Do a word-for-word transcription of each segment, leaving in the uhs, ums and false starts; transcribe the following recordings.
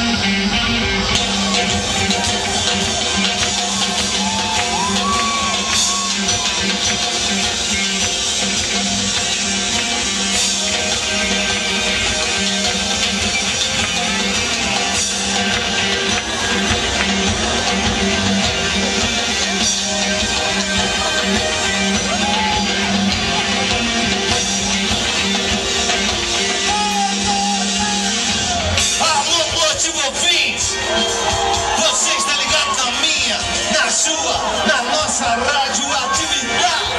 Você está ligado na minha, na sua, na nossa radioatividade.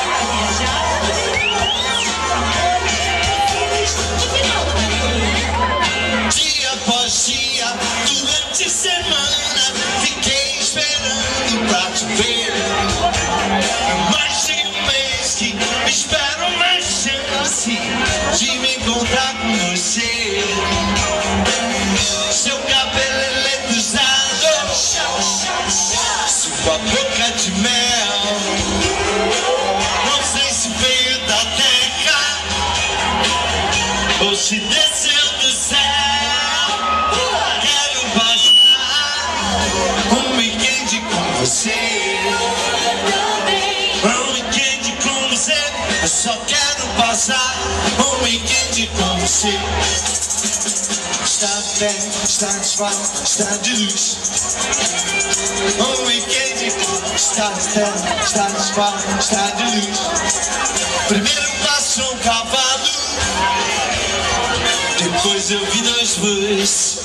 Dia após dia, durante a semana, fiquei esperando pra te ver. Mais de um mês que espero uma chance de me encontrar com você. Seu cabelo eletrizado, sua boca de mel. Não sei se veio da terra ou se desceu do céu. Quero passar um weekend com você. Um weekend com você. Eu só quero passar um weekend com você. Está de pé, está de suave, está de luz. Um weekend está de pé, está de suave, está de luz. Primeiro passou um cavalo, depois eu vi dois bois.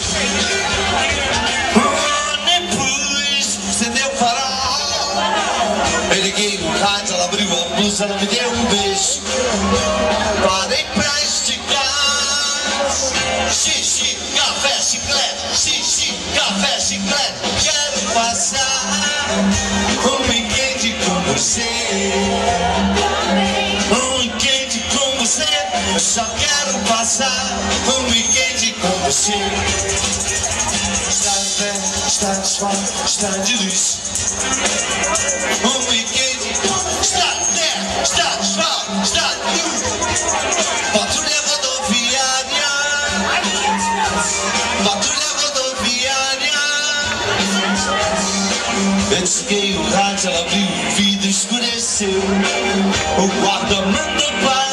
Depois acendeu o farol. Eu liguei no rádio, ela abriu a blusa, ela me deu um beijo. Parei pra esticar. Xixi, café, chiclete, xixi, café, chiclete. Quero passar um weekend com você. Um weekend com você. Eu só quero passar um weekend com você. Está de pé, está de suave, está de luz. Um weekend está de pé, está de suave, está de luz. Patrulha rodoviária. Patrulha rodoviária. Eu desliguei o rádio, ela abriu o vidro, escureceu. O guarda mandou parar.